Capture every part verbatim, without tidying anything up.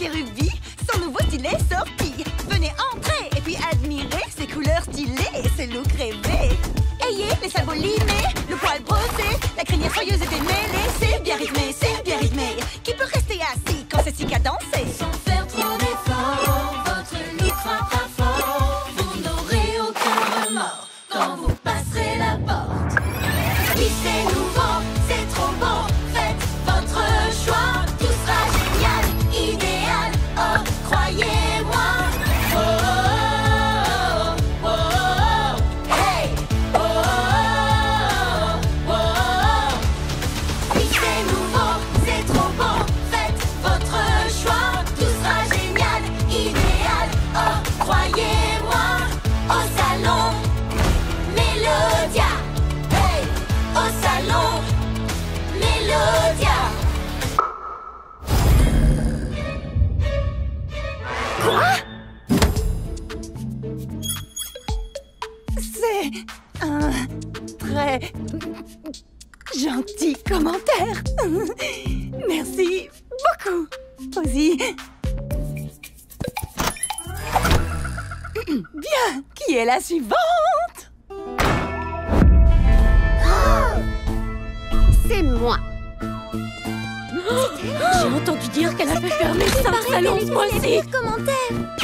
c'est Ruby, son nouveau style est sorti. Venez entrer et puis admirer ses couleurs stylées et ses looks rêvés. Ayez les sabots limés, le poil brossé, la crinière soyeuse et démêlée. C'est bien rythmé, c'est bien rythmé. Qui peut rester assis quand c'est si cadencé? Sans faire trop d'efforts, votre look frappera fort. Vous n'aurez aucun remords quand vous passerez la porte. Oui, c'est nouveau, c'est trop bon. Faites votre choix, tout sera génial, idéal. Oh, croyez-moi. Oh, oh, oh, oh, hey. Oh, oh, oh, oh. Oui, c'est nouveau, c'est trop bon. Faites votre choix, tout sera génial, idéal. Oh, croyez-moi. Au salon Mélodia. Hey, au salon Mélodia. Quoi? C'est un très gentil commentaire. Merci beaucoup, Posy. Bien, qui est la suivante? C'est moi. J'ai entendu dire qu'elle a fait fermer cinq salons ce mois-ci. Commentaire.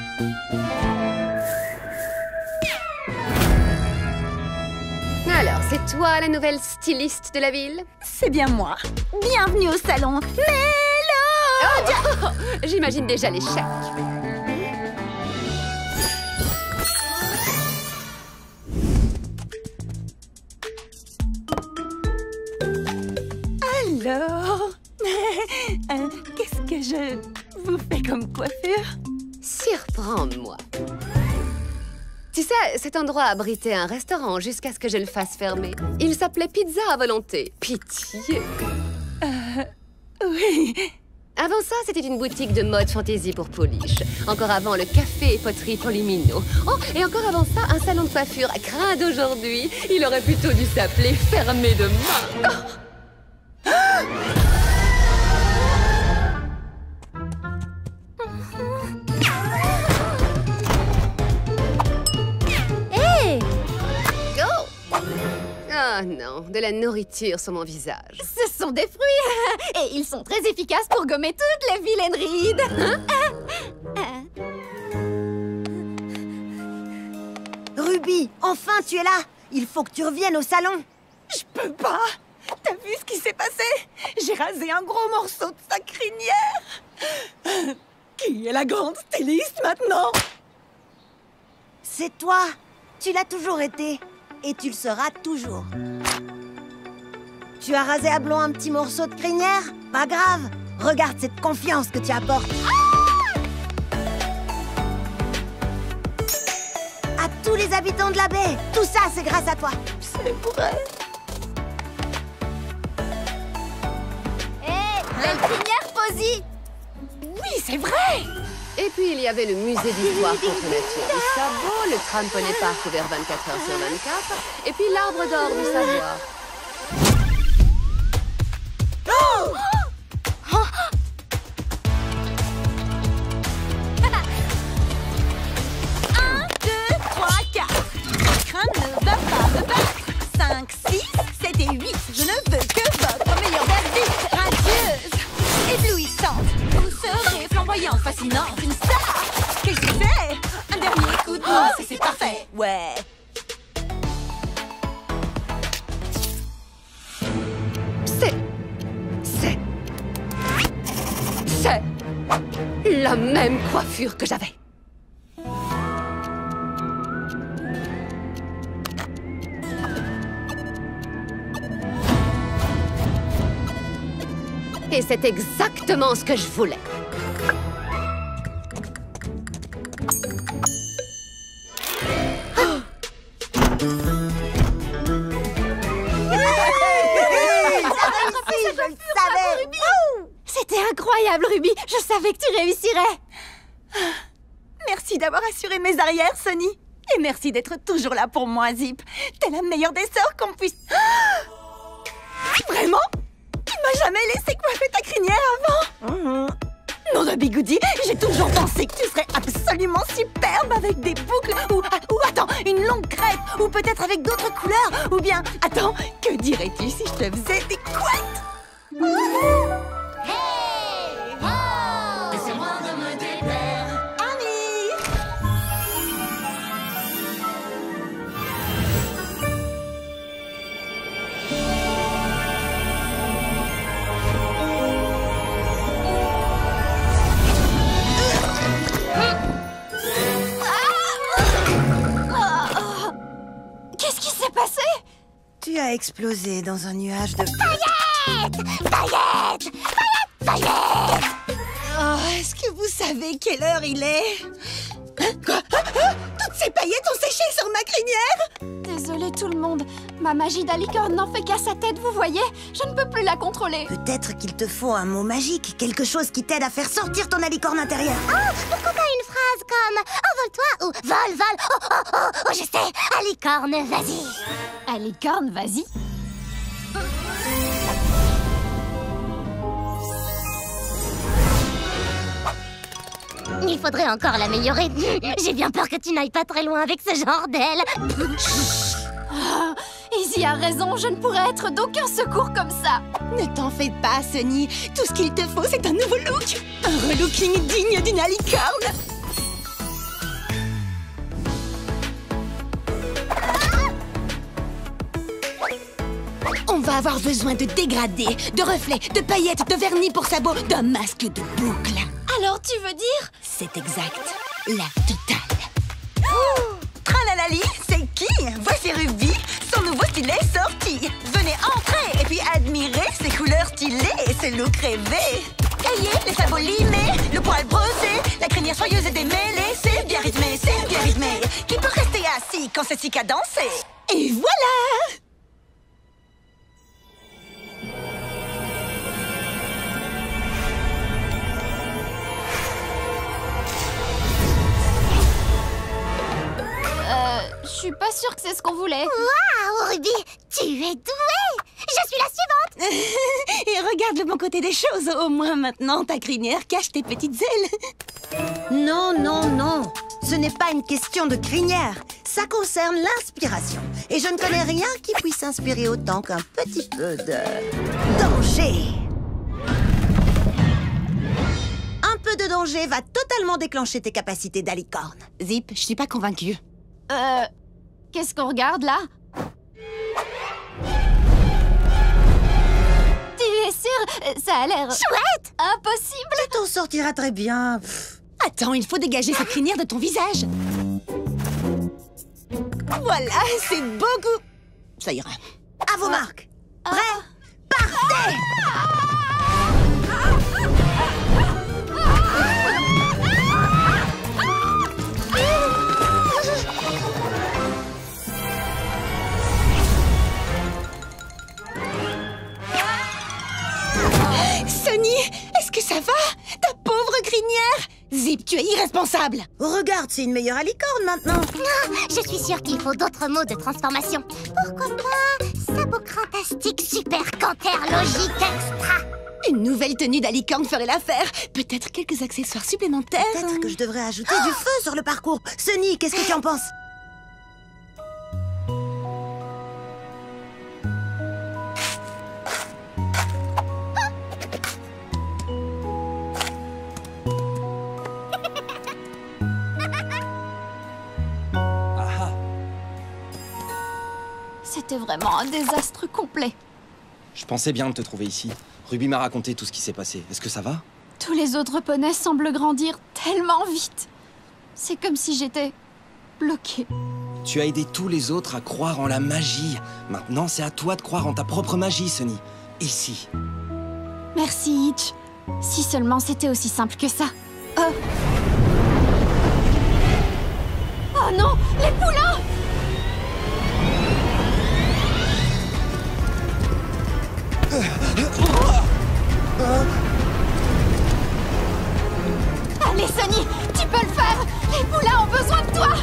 Alors, c'est toi la nouvelle styliste de la ville? C'est bien moi. Bienvenue au salon Mélo. Oh, j'imagine déjà l'échec. Alors, euh, qu'est-ce que je vous fais comme coiffure? Surprends-moi. Tu sais, cet endroit abritait un restaurant jusqu'à ce que je le fasse fermer. Il s'appelait Pizza à volonté. Pitié. Euh, oui. Avant ça, c'était une boutique de mode fantaisie pour Polish. Encore avant, le café et poterie pour les minots. Oh, et encore avant ça, un salon de coiffure à crin d'aujourd'hui. Il aurait plutôt dû s'appeler Fermé demain. Oh. Hey! Go! Oh non, de la nourriture sur mon visage. Ce sont des fruits et ils sont très efficaces pour gommer toutes les vilaines rides. Ruby, enfin tu es là. Il faut que tu reviennes au salon. Je peux pas. T'as vu ce qui s'est passé? J'ai rasé un gros morceau de sa crinière. Qui est la grande styliste maintenant? C'est toi. Tu l'as toujours été. Et tu le seras toujours. Tu as rasé à blond un petit morceau de crinière? Pas grave. Regarde cette confiance que tu apportes. À tous les habitants de la baie. Tout ça, c'est grâce à toi. C'est vrai. Belle crinière, Posy. Oui, c'est vrai. Et puis, il y avait le musée d'histoire contre nature du sabot, le trampoline park ouvert vingt-quatre heures sur vingt-quatre, et puis l'arbre d'or du savoir. Oh! Un, deux, trois, quatre. Ma crâne ne va pas me battre. Cinq, six, sept et huit. Je ne veux que votre meilleure verdict. Radieuse, éblouissante. Vous serez flamboyante, fascinante, une star. Quel succès! Un dernier coup de brosse et c'est parfait. Ouais. C'est... C'est... C'est... la même coiffure que j'avais. Et c'est exactement ce que je voulais. C'était incroyable, Ruby. Je savais que tu réussirais. Merci d'avoir assuré mes arrières, Sonny. Et merci d'être toujours là pour moi, Zip. T'es la meilleure des sœurs qu'on puisse... Vraiment? Tu m'as jamais laissé coiffer ta crinière avant? mmh. Non de Bigoudi, j'ai toujours pensé que tu serais absolument superbe avec des boucles ou, ou attends, une longue crête ou peut-être avec d'autres couleurs ou bien, attends, que dirais-tu si je te faisais des couettes? Hey, oh, laissez-moi de me déplaire. Annie! Qu'est-ce qui s'est passé? Tu as explosé dans un nuage de... Paillettes! Paillettes! Paillettes! Oh, est-ce que vous savez quelle heure il est? Hein? Quoi? Ah, ah, toutes ces paillettes ont séché sur ma crinière! Désolée tout le monde, ma magie d'alicorne n'en fait qu'à sa tête, vous voyez? Je ne peux plus la contrôler. Peut-être qu'il te faut un mot magique, quelque chose qui t'aide à faire sortir ton alicorne intérieure. Ah, pourquoi pas une phrase comme « envole-toi » ou « vole, vol, oh, oh, oh, oh, je sais, alicorne, vas-y ». Alicorne, vas-y. Il faudrait encore l'améliorer. J'ai bien peur que tu n'ailles pas très loin avec ce genre d'aile. Oh, Izzy a raison, je ne pourrais être d'aucun secours comme ça. Ne t'en fais pas, Sunny. Tout ce qu'il te faut, c'est un nouveau look. Un relooking digne d'une alicorne. On va avoir besoin de dégradés, de reflets, de paillettes, de vernis pour sabots, d'un masque de boucles. Alors tu veux dire? C'est exact. La totale. Oh, tralalali, c'est qui? Voici Ruby. Son nouveau stylet est sorti. Venez entrer et puis admirer ses couleurs stylées et ses looks rêvés. Cahiers, les sabots limés, le poil brossé, la crinière soyeuse et démêlée. C'est bien rythmé, c'est bien rythmé. Qui peut rester assis quand c'est si cadencé? Et voilà! Euh, je suis pas sûre que c'est ce qu'on voulait. Waouh, Ruby, tu es douée! Je suis la suivante! Et regarde le bon côté des choses. Au moins maintenant, ta crinière cache tes petites ailes. Non, non, non. Ce n'est pas une question de crinière. Ça concerne l'inspiration. Et je ne connais rien qui puisse inspirer autant qu'un petit peu de... danger. Un peu de danger va totalement déclencher tes capacités d'alicorne. Zip, je suis pas convaincue. Euh... Qu'est-ce qu'on regarde, là? Tu es sûre? Ça a l'air... Chouette! impossible! Tu t'en sortiras très bien. Pff. Attends, il faut dégager cette crinière de ton visage. Voilà, c'est beaucoup... Ça ira. À vos marques. Prêt? Ah. Partez! Sunny, est-ce que ça va? Ta pauvre crinière! Zip, tu es irresponsable! Regarde, c'est une meilleure alicorne maintenant. Je suis sûre qu'il faut d'autres mots de transformation. Pourquoi pas sabot crantastique super canter logique extra? Une nouvelle tenue d'alicorne ferait l'affaire. Peut-être quelques accessoires supplémentaires. Peut-être que je devrais ajouter du feu sur le parcours. Sunny, qu'est-ce que tu en penses? C'était vraiment un désastre complet. Je pensais bien de te trouver ici. Ruby m'a raconté tout ce qui s'est passé. Est-ce que ça va? Tous les autres poneys semblent grandir tellement vite. C'est comme si j'étais bloquée. Tu as aidé tous les autres à croire en la magie. Maintenant, c'est à toi de croire en ta propre magie, Sunny. Ici. Merci, Hitch. Si seulement c'était aussi simple que ça. Oh, oh non, les poulains! Allez, Sunny, tu peux le faire! Les poulains ont besoin de toi!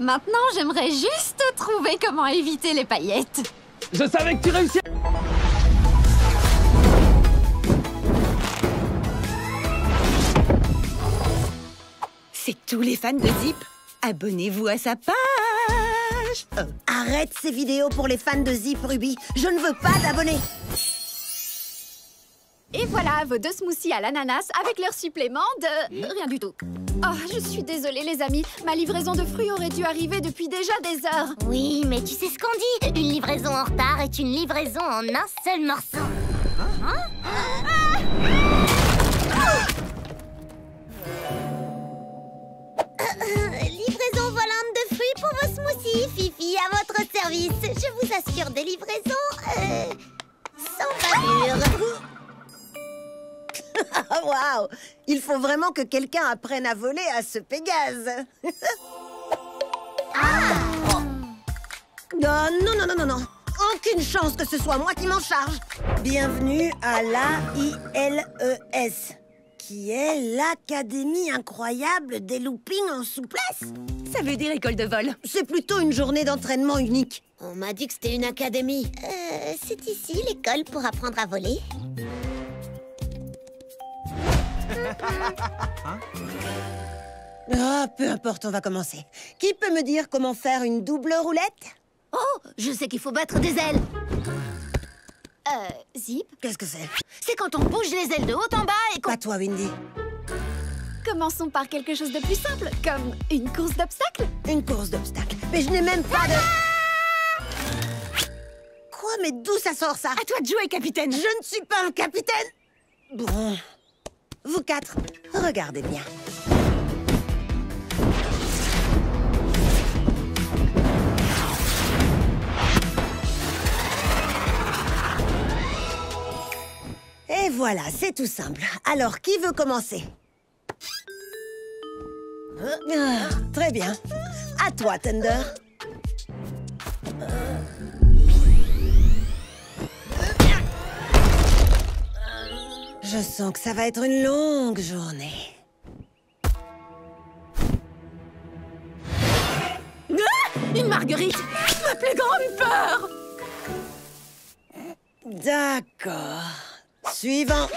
Maintenant, j'aimerais juste trouver comment éviter les paillettes. Je savais que tu réussirais. C'est tous les fans de Zip. Abonnez-vous à sa page. Euh, arrête ces vidéos pour les fans de Zip, Ruby. Je ne veux pas d'abonnés. Et voilà vos deux smoothies à l'ananas avec leur supplément de... rien du tout. Oh, je suis désolée les amis. Ma livraison de fruits aurait dû arriver depuis déjà des heures. Oui, mais tu sais ce qu'on dit. Une livraison en retard est une livraison en un seul morceau. Hein? Ah! Euh, livraison volante de fruits pour vos smoothies, Fifi, à votre service. Je vous assure des livraisons euh, sans bavure. Waouh! Il faut vraiment que quelqu'un apprenne à voler à ce Pégase. Ah! Oh. Non, non, non, non, non, non. Aucune chance que ce soit moi qui m'en charge. Bienvenue à l'A I L E S, qui est l'Académie incroyable des loopings en souplesse. Ça veut dire école de vol. C'est plutôt une journée d'entraînement unique. On m'a dit que c'était une académie. Euh, c'est ici l'école pour apprendre à voler. Ah, peu importe, on va commencer. Qui peut me dire comment faire une double roulette? Oh, je sais qu'il faut battre des ailes. Euh, Zip, Qu'est-ce que c'est? C'est quand on bouge les ailes de haut en bas et qu'on... Pas toi, Windy. commençons par quelque chose de plus simple, comme une course d'obstacles. Une course d'obstacles. Mais je n'ai même pas de... Quoi? Mais d'où ça sort, ça? À toi de jouer, capitaine. Je ne suis pas un capitaine. Bon... Vous quatre, regardez bien. Et voilà, c'est tout simple. Alors, qui veut commencer? Ah, très bien. À toi, Thunder. Je sens que ça va être une longue journée. Ah, une marguerite. Ma plus grande peur. D'accord. Suivant.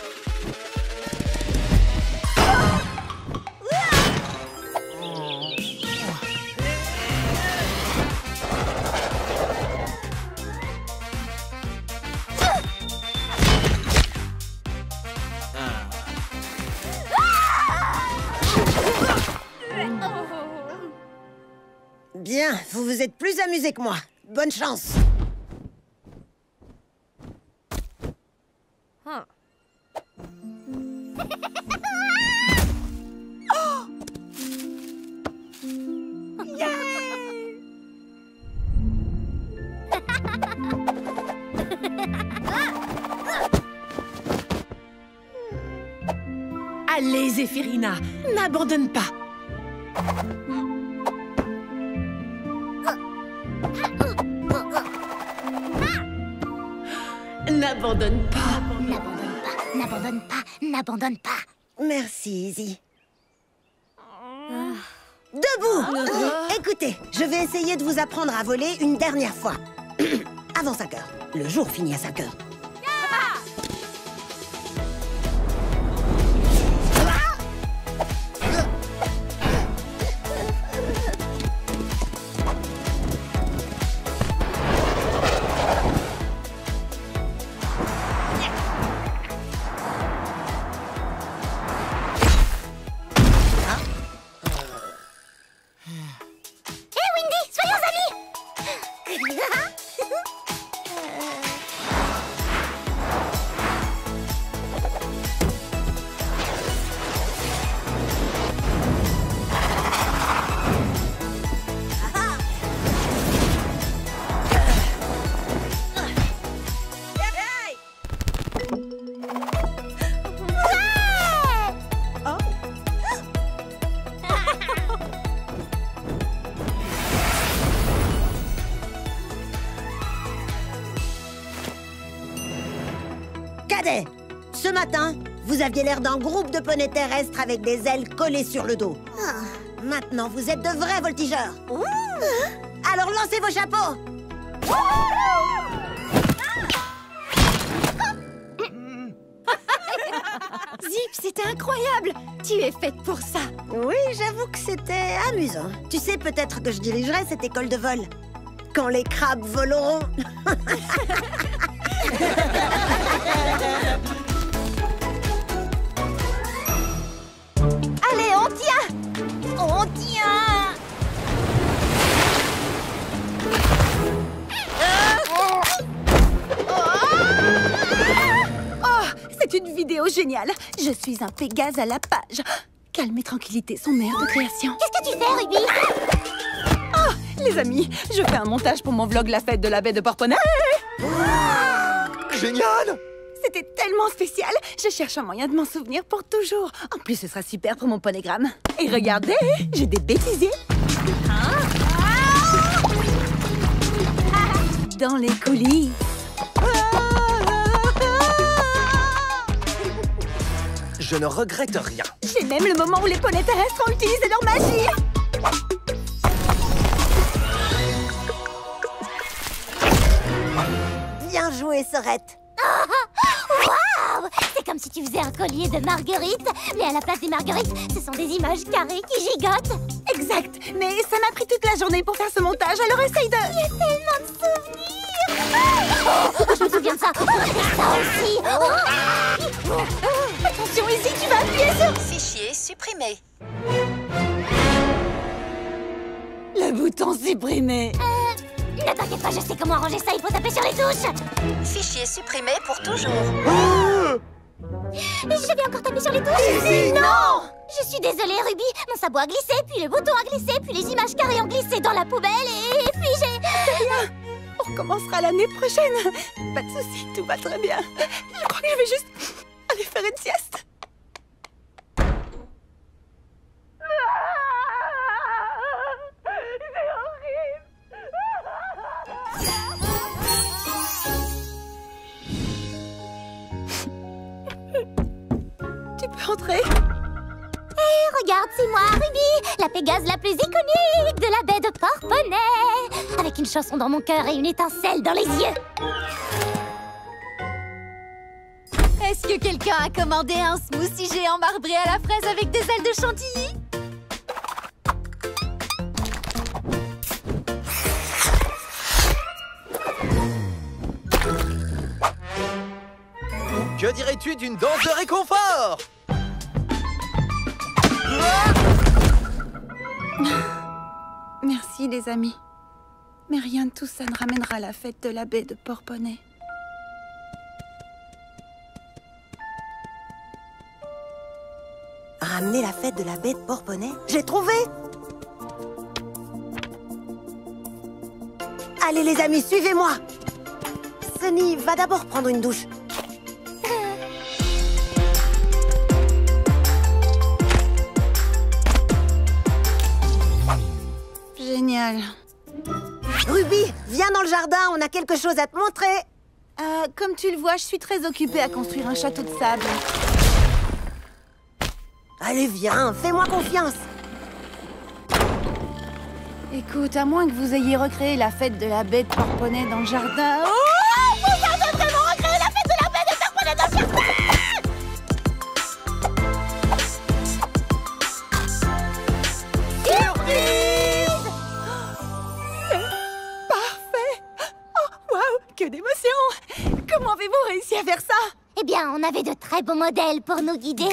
Bien, vous vous êtes plus amusés que moi. Bonne chance. Allez, Zéphirina, n'abandonne pas. N'abandonne pas. N'abandonne pas, n'abandonne pas, n'abandonne pas. Merci, Izzy. Debout! Écoutez, je vais essayer de vous apprendre à voler une dernière fois. Avant cinq heures. Le jour finit à cinq heures. Cadet, ce matin, vous aviez l'air d'un groupe de poneys terrestres avec des ailes collées sur le dos. Ah, Maintenant, vous êtes de vrais voltigeurs. Ouh. Alors lancez vos chapeaux. Zip, c'était incroyable! Tu es faite pour ça! Oui, j'avoue que c'était amusant. Tu sais, peut-être que je dirigerai cette école de vol. Quand les crabes voleront. Allez, on tient! On tient! Oh, c'est une vidéo géniale. Je suis un Pégase à la page. Calme et tranquillité sont mères de création. Qu'est-ce que tu fais, Ruby? Oh, les amis, je fais un montage pour mon vlog La Fête de la Baie de Porponnet. Génial! C'était tellement spécial. Je cherche un moyen de m'en souvenir pour toujours. En plus, ce sera super pour mon ponégramme. Et regardez, j'ai des bêtisiers. Dans les coulisses. Je ne regrette rien. J'ai même le moment où les poneys terrestres ont utilisé leur magie. Bien joué, Sorette. Waouh! C'est comme si tu faisais un collier de marguerites, mais à la place des marguerites, ce sont des images carrées qui gigotent. Exact. Mais ça m'a pris toute la journée pour faire ce montage, alors essaye de... Il y a tellement de souvenirs. Oh, je me souviens de ça. Oh, et ça aussi. Oh. Attention, Izzy, tu vas appuyer sur... Fichier supprimé. Le bouton supprimé. Euh, ne t'inquiète pas, je sais comment arranger ça, il faut taper sur les touches. Fichier supprimé pour toujours. Je vais encore taper sur les touches. Izzy, non! Je suis désolée, Ruby. Mon sabot a glissé, puis le bouton a glissé, puis les images carrées ont glissé dans la poubelle, et, et puis j'ai... C'est rien. On recommencera l'année prochaine. Pas de soucis, tout va très bien. Je crois que je vais juste aller faire une sieste. Tu peux entrer? Hé, regarde, c'est moi, Ruby, la Pégase la plus iconique de la baie de Porponnet, avec une chanson dans mon cœur et une étincelle dans les yeux. Est-ce que quelqu'un a commandé un smoothie géant marbré à la fraise avec des ailes de chantilly? Que dirais-tu d'une danse de réconfort? Merci, les amis. Mais rien de tout ça ne ramènera la fête de la baie de Porponnet. Ramener la fête de la baie de Porponnet? J'ai trouvé! Allez, les amis, suivez-moi! Sunny, va d'abord prendre une douche. Génial. Ruby, viens dans le jardin, on a quelque chose à te montrer. Euh, comme tu le vois, je suis très occupée à construire un château de sable. Allez, viens, fais-moi confiance. Écoute, à moins que vous ayez recréé la fête de la baie de Porponnet dans le jardin... Oh, vous avez vraiment recréé la fête de la baie de Porponnet dans le jardin! Surprise! C'est parfait! Oh, waouh, que d'émotion! Comment avez-vous réussi à faire ça? Eh bien, on avait de très beaux modèles pour nous guider.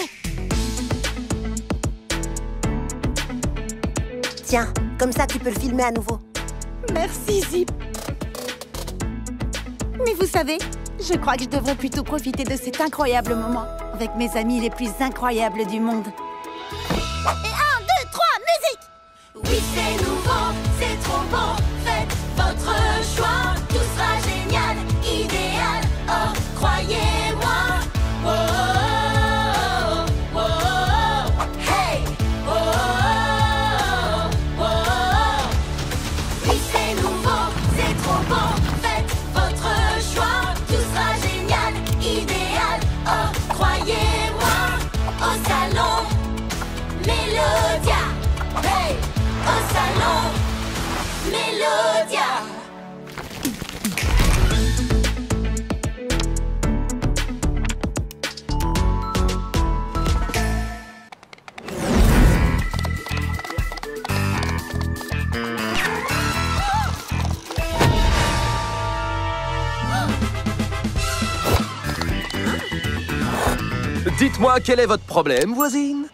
Tiens, comme ça tu peux le filmer à nouveau. Merci, Zip. Mais vous savez, je crois que je devrais plutôt profiter de cet incroyable moment avec mes amis les plus incroyables du monde. Et un, deux, trois, musique! Oui, c'est nouveau, c'est trop bon. Faites votre choix, tout sera génial, idéal. Oh, croyez-moi. Oh, oh, oh, oh. Hey! Oh, oh, oh, oh. Oui, c'est nouveau, c'est trop bon. Faites votre choix, tout sera génial, idéal. Oh, croyez-moi. Au salon, mets-le. Claudia. Dites-moi, quel est votre problème, voisine?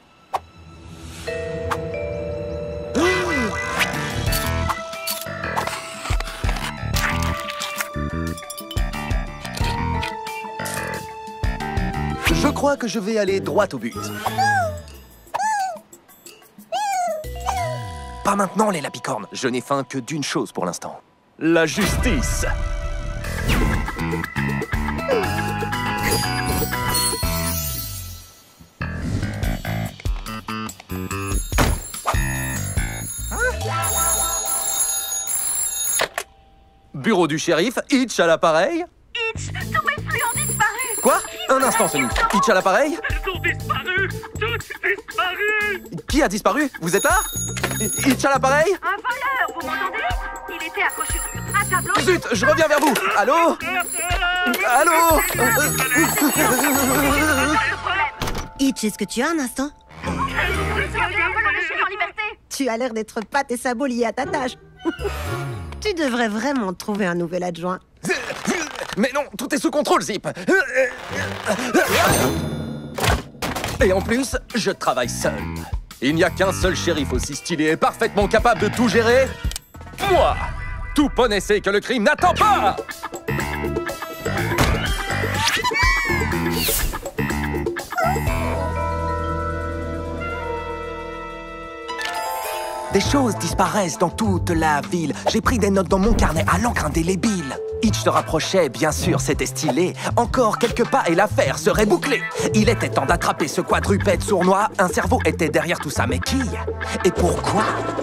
Je crois que je vais aller droit au but. Pas maintenant, les lapicornes. Je n'ai faim que d'une chose pour l'instant. La justice. Bureau du shérif, Hitch à l'appareil. Hitch, tous mes flux ont disparu. Quoi? Un instant, Sonic. Hitch à l'appareil? Ils ont disparu. Tous disparus. Qui a disparu? Vous êtes là? Hitch à l'appareil? Un voleur, vous m'entendez? Il était accroché sur un tableau. Zut, je reviens vers vous. Allô? Allô? Hitch, est-ce que tu as un instant? Tu as l'air d'être pattes et sabots liés à ta tâche. Tu devrais vraiment trouver un nouvel adjoint. Mais non, tout est sous contrôle, Zip. Et en plus, je travaille seul. Il n'y a qu'un seul shérif aussi stylé et parfaitement capable de tout gérer. Moi! Tout poney sait que le crime n'attend pas! Des choses disparaissent dans toute la ville. J'ai pris des notes dans mon carnet à l'encre indélébile. Hitch se rapprochait, bien sûr, c'était stylé. Encore quelques pas et l'affaire serait bouclée. Il était temps d'attraper ce quadrupède sournois. Un cerveau était derrière tout ça, mais qui? Et pourquoi?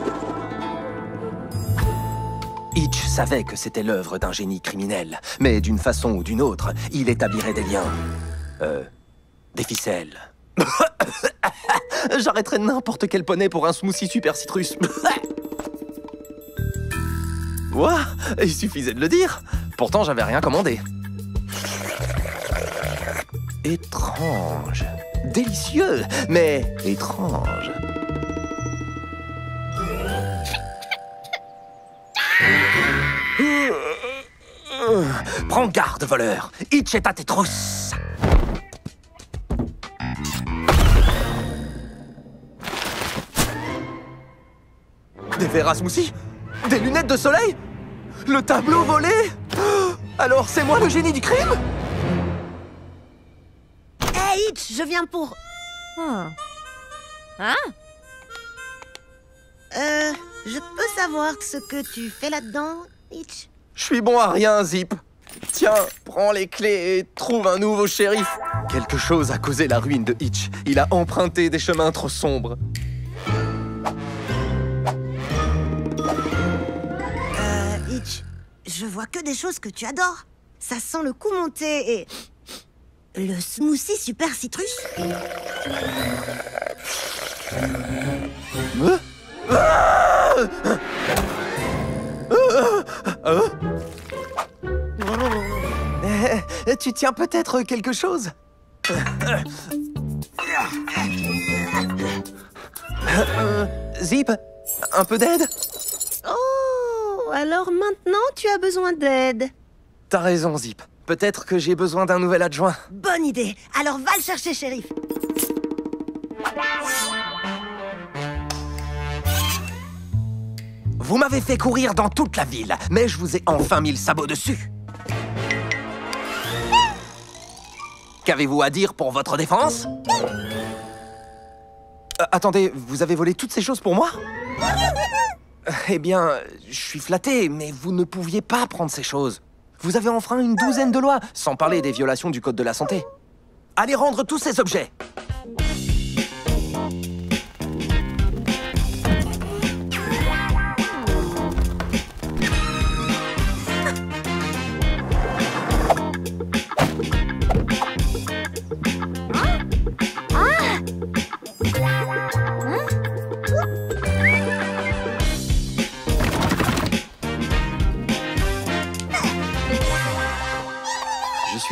Hitch savait que c'était l'œuvre d'un génie criminel. Mais d'une façon ou d'une autre, il établirait des liens. Euh... Des ficelles. J'arrêterais n'importe quel poney pour un smoothie super citrus. Ouah, il suffisait de le dire. Pourtant, j'avais rien commandé. Étrange. Délicieux, mais étrange. Prends garde, voleur. Hitch est à tes trousses. Des verres à smoothie? Des lunettes de soleil? Le tableau volé? Alors c'est moi le génie du crime? Hé, hey, Hitch, je viens pour... Hein? Hein? Euh... Je peux savoir ce que tu fais là-dedans, Hitch? Je suis bon à rien, Zip. Tiens, prends les clés et trouve un nouveau shérif. Quelque chose a causé la ruine de Hitch. Il a emprunté des chemins trop sombres. Je vois que des choses que tu adores. Ça sent le coup monté et... Le smoothie super citrus. Euh ah euh euh tu tiens peut-être quelque chose? euh, Zip, un peu d'aide? Oh, alors maintenant tu as besoin d'aide. T'as raison, Zip. Peut-être que j'ai besoin d'un nouvel adjoint. Bonne idée. Alors va le chercher, shérif. Vous m'avez fait courir dans toute la ville, mais je vous ai enfin mis le sabot dessus. Qu'avez-vous à dire pour votre défense? euh, Attendez, vous avez volé toutes ces choses pour moi? Eh bien, je suis flatté, mais vous ne pouviez pas prendre ces choses. Vous avez enfreint une douzaine de lois, sans parler des violations du Code de la santé. Allez rendre tous ces objets.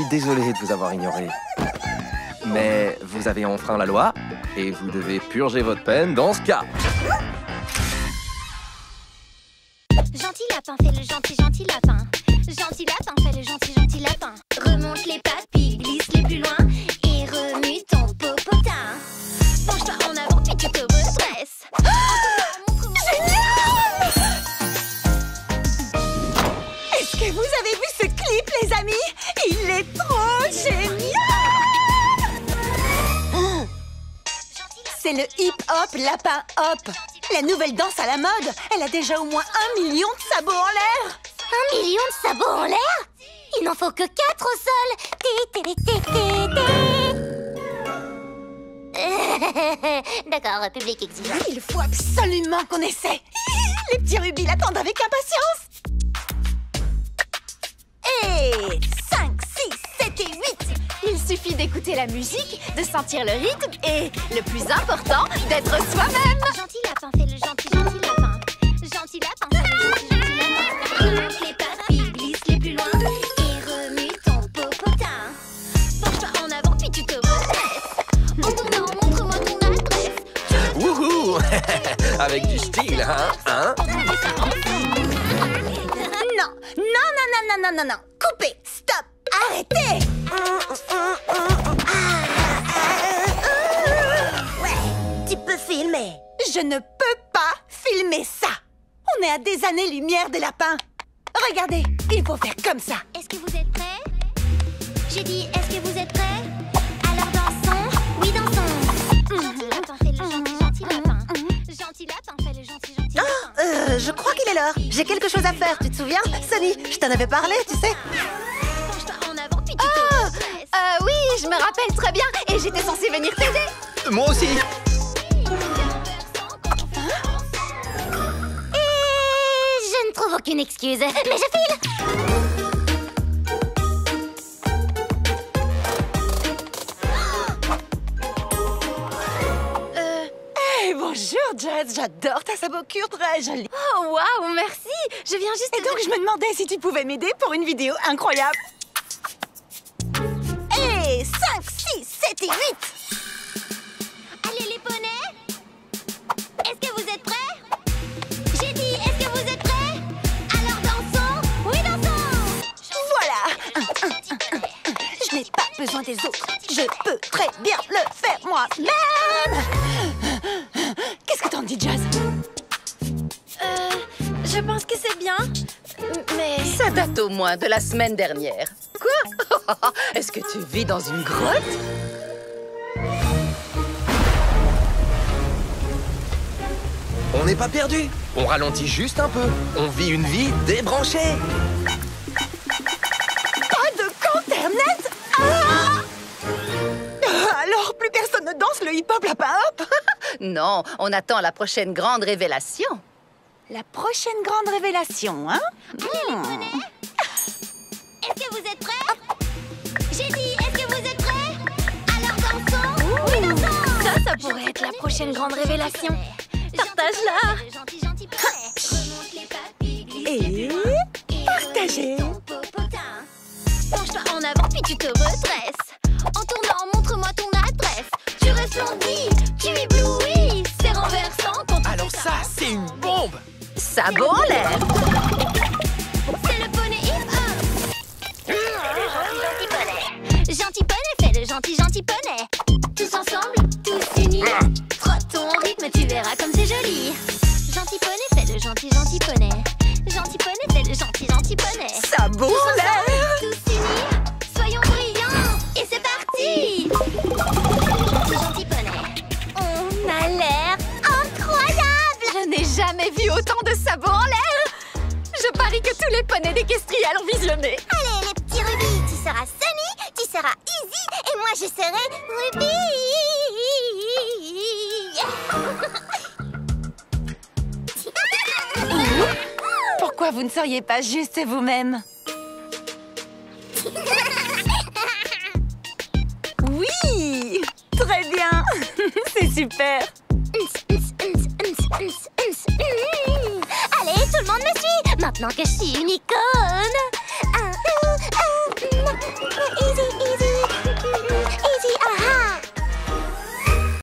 suis désolé de vous avoir ignoré. Mais vous avez enfreint la loi et vous devez purger votre peine dans ce cas. Gentil lapin, fais le gentil, gentil lapin. Gentil lapin, fais le gentil, gentil lapin. Remonte les pattes, puis glisse les plus loin. Et remue ton popotin. Penche-toi en avant, puis tu te redresses. Génial! Est-ce que vous avez vu ce clip, les amis? Il est trop génial! C'est le hip-hop lapin hop. La nouvelle danse à la mode. Elle a déjà au moins un million de sabots en l'air. Un million de sabots en l'air? Il n'en faut que quatre au sol. Té, té, té, té, té. D'accord, public exigeant. Il faut absolument qu'on essaie. Les petits rubis l'attendent avec impatience. Et cinq, six, sept et huit. Il suffit d'écouter la musique, de sentir le rythme et, le plus important, d'être soi-même. Gentil lapin, fais le gentil, gentil lapin. Gentil lapin, fais le gentil, gentil lapin. Remonte les pattes, puis glisse les plus loin. Et remue ton popotin. Penche-toi en avant, puis tu te redresses. En tournant, montre-moi ton adresse. Wouhou! Avec du style, hein? Hein? Non, non, non, non, non, non, non, non. Coupez, stop, arrêtez. Ouais, tu peux filmer. Je ne peux pas filmer ça. On est à des années-lumière des lapins. Regardez, il faut faire comme ça. Est-ce que vous êtes prêts? J'ai dit, est-ce que vous êtes prêts? Alors dansons, oui dansons. Gentil lapin, fais le gentil, gentil lapin. Gentil lapin, fais le gentil, gentil lapin. Ah, euh, je crois qu'il est l'heure. J'ai quelque chose à faire, tu te souviens? Sonny, je t'en avais parlé, tu sais. Penche-toi en avant, puis tu te Oh, redresses. euh, oui, je me rappelle très bien et j'étais censée venir t'aider. Moi aussi. Et je ne trouve aucune excuse, mais je file. Euh... Hey, bonjour, Jazz. J'adore ta sabocure très jolie. Oh, waouh, merci. Je viens juste... Et donc, je me demandais si tu pouvais m'aider pour une vidéo incroyable. Et cinq, six, sept et huit. Allez les poneys, est-ce que vous êtes prêts? J'ai dit, est-ce que vous êtes prêts? Alors dansons, oui dansons. Voilà. Je n'ai pas besoin des autres. Je peux très bien le faire moi-même. Qu'est-ce que t'en dis, Jazz? Euh, je pense que c'est bien, mais... Ça date au moins de la semaine dernière. Quoi? Est-ce que tu vis dans une grotte? On n'est pas perdu. On ralentit juste un peu. On vit une vie débranchée. Pas de internet? Ah! Alors, plus personne ne danse le hip-hop lapin hop? Non, on attend la prochaine grande révélation. La prochaine grande révélation, hein? Hmm. Est-ce que vous êtes prêts? J'ai dit, est-ce que vous êtes prêts? Alors dansons, oui dansons. Ça, ça pourrait être la prochaine grande révélation. Partage-la. Gentil, gentil poney. Remonte les pattes, puis glisse Et les plus loin. partagez. Ton popotin. Penche-toi en avant, puis tu te redresses. En tournant, montre-moi ton adresse. Tu resplendis, tu éblouis. C'est renversant quand tu Alors fais ça, c'est une bombe. Sabot en l'air. C'est le poney hip-hop. Gentil poney. Gentil poney, fais le gentil, gentil poney. Tous ensemble, tous unis. Frotte ton rythme, tu verras comme c'est joli. Gentil poney, fais le gentil, gentil poney. Gentil poney, fais le gentil, gentil poney. Sabot en l'air. Tous unis, soyons brillants. Et c'est parti. Gentil, gentil poney. On a l'air incroyable. Je n'ai jamais vu autant de sabots en l'air. Je parie que tous les poneys d'équestrier l'ont visionné. Allez, les petits rubis, tu seras Sunny, tu seras Easy, et moi je serai Ruby. Pourquoi vous ne seriez pas juste vous-même? Oui! Très bien! C'est super! Allez, tout le monde me suit. Maintenant que je suis une icône,